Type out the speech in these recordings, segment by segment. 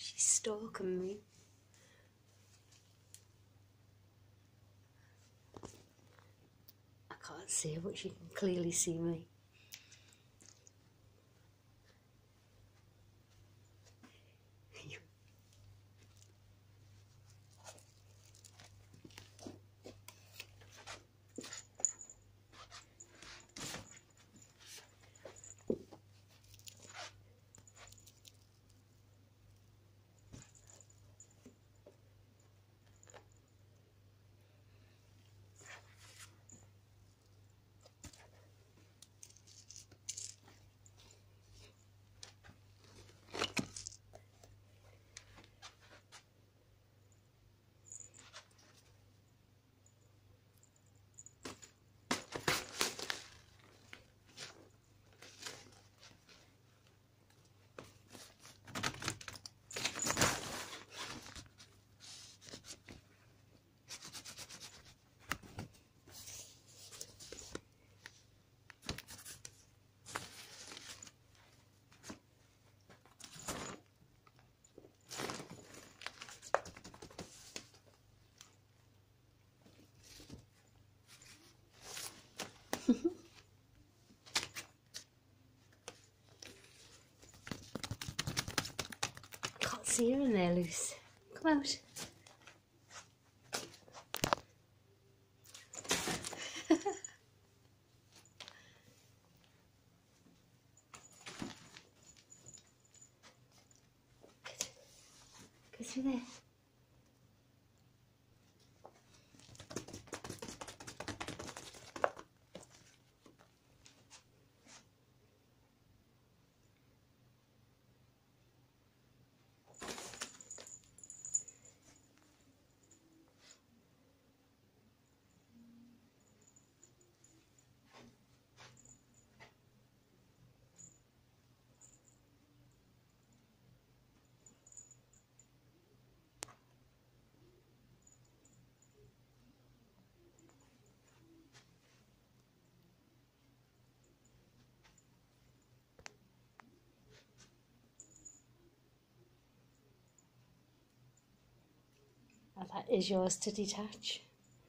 She's stalking me. I can't see her, but she can clearly see me. Can't see her in there, Luce. Come out. Go through there. Oh, that is yours to detach.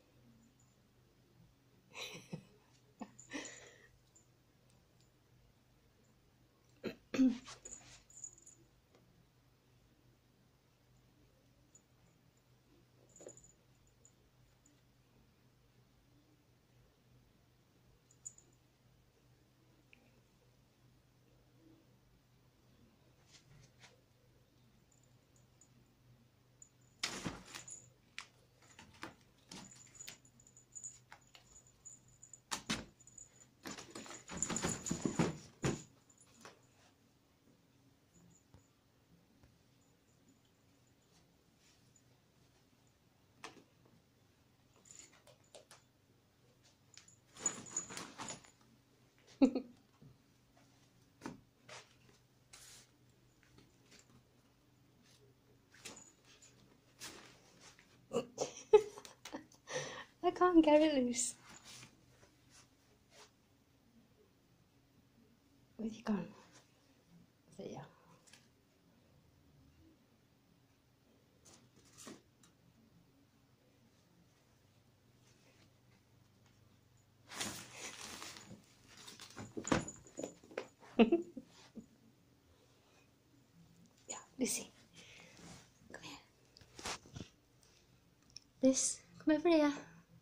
I can't get it loose. Where'd you gone? Is it you? Yeah, Lucy. Come here. This, come over here.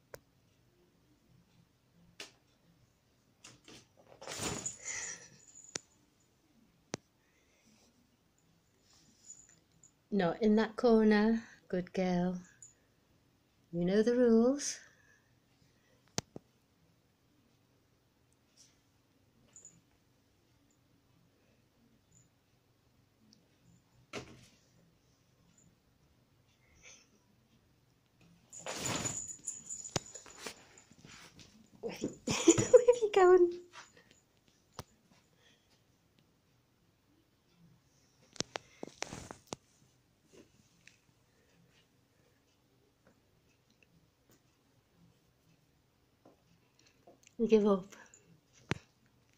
Not in that corner, good girl. You know the rules. Where are you going? You give up.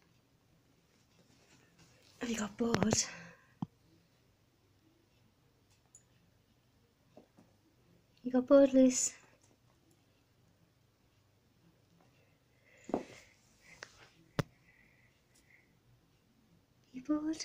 Have you got bored? You got bored, Luce? You bored?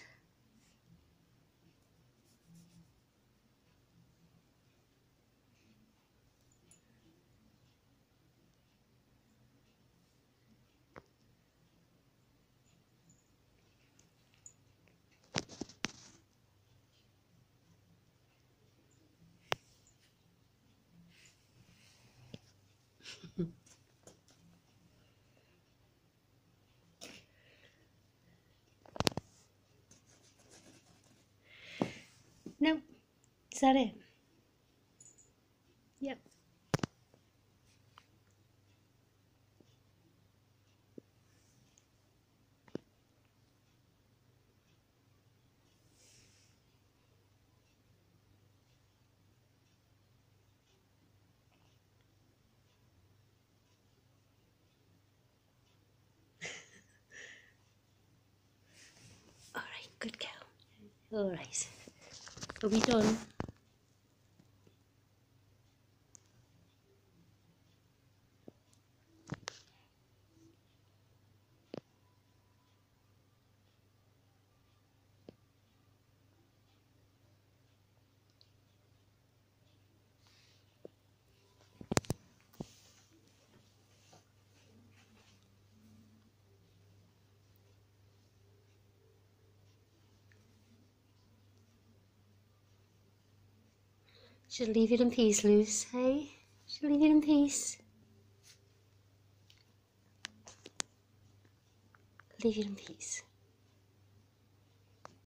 No. Is that it? Yep. Alright, good girl. Alright. Are we done? She'll leave it in peace, Luce, hey? She'll leave it in peace. Leave it in peace.